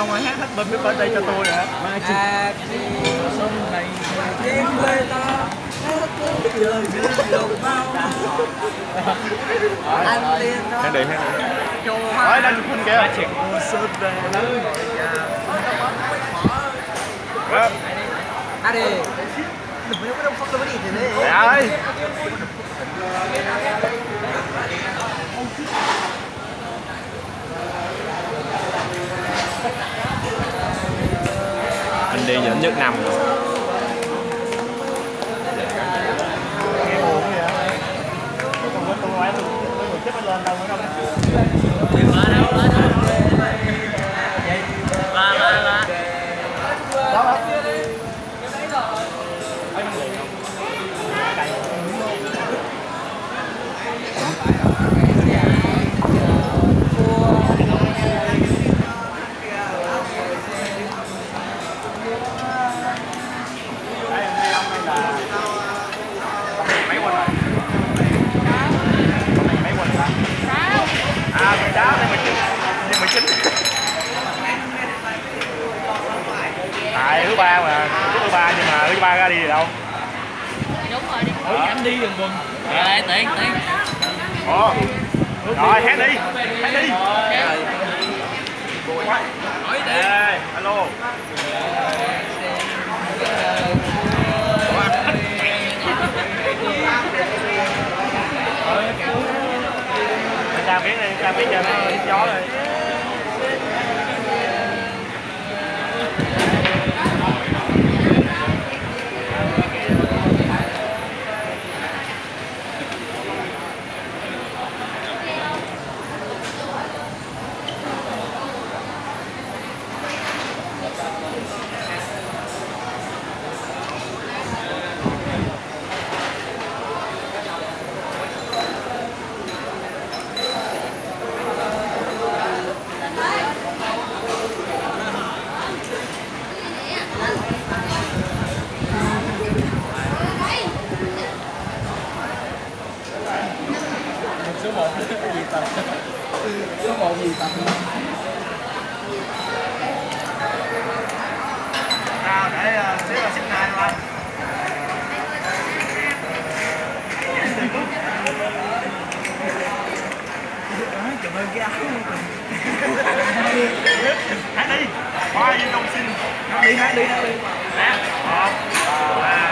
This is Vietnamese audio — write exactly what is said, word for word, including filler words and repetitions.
xong rồi hát hết bên cái bên đây cho tôi rồi. À, sông này trên quê ta lời biết lục bao anh tiên đó hát đi hát đi nói đang chụp hình kìa. à đi đừng có đông phong đâu đi thì đấy Mẹ ơi anh đi dẫn nhất năm rồi. nghe buồn vậy. Không có tôi nói tôi người chết lên đâu nữa đâu. Tại thứ ba mà, thứ ba nhưng mà thứ ba ra đi thì đâu? Đúng rồi, đi hỏi giảm đi gần quần. Rồi, tiện, tiện. Ồ. Rồi, hát đi. Hát đi. Hỏi đi. Ê, alo. Ra biết đi, ra biết cho nó gió rồi. số một gì tập số một gì tập Nào để xíu là xếp hai thôi. cảm ơn cái áo Hát đi. Hoa gì đông xin. đi hát đi hát đi một, hai